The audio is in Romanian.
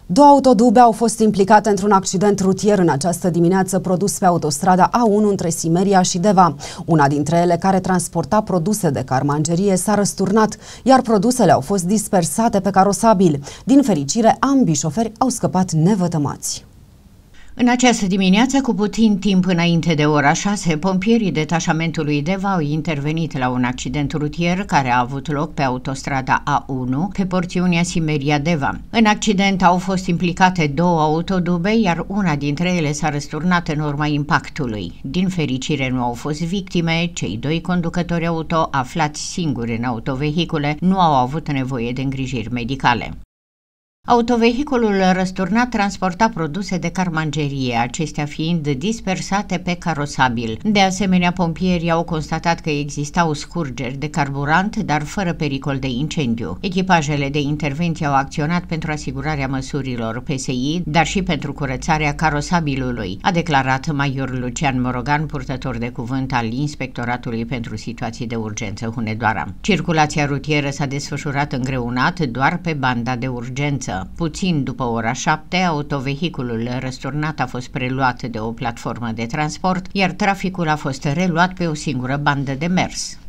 Două autodube au fost implicate într-un accident rutier în această dimineață produs pe autostrada A1 între Simeria și Deva. Una dintre ele, care transporta produse de carmangerie, s-a răsturnat, iar produsele au fost dispersate pe carosabil. Din fericire, ambii șoferi au scăpat nevătămați. În această dimineață, cu puțin timp înainte de ora 6, pompierii detașamentului Deva au intervenit la un accident rutier care a avut loc pe autostrada A1, pe porțiunea Simeria-Deva. În accident au fost implicate două autodube, iar una dintre ele s-a răsturnat în urma impactului. Din fericire nu au fost victime, cei doi conducători auto, aflați singuri în autovehicule, nu au avut nevoie de îngrijiri medicale. Autovehiculul răsturnat transporta produse de carmangerie, acestea fiind dispersate pe carosabil. De asemenea, pompierii au constatat că existau scurgeri de carburant, dar fără pericol de incendiu. Echipajele de intervenție au acționat pentru asigurarea măsurilor PSI, dar și pentru curățarea carosabilului, a declarat major Lucian Morogan, purtător de cuvânt al Inspectoratului pentru Situații de Urgență Hunedoara. Circulația rutieră s-a desfășurat îngreunat doar pe banda de urgență. Puțin după ora 7, autovehiculul răsturnat a fost preluat de o platformă de transport, iar traficul a fost reluat pe o singură bandă de mers.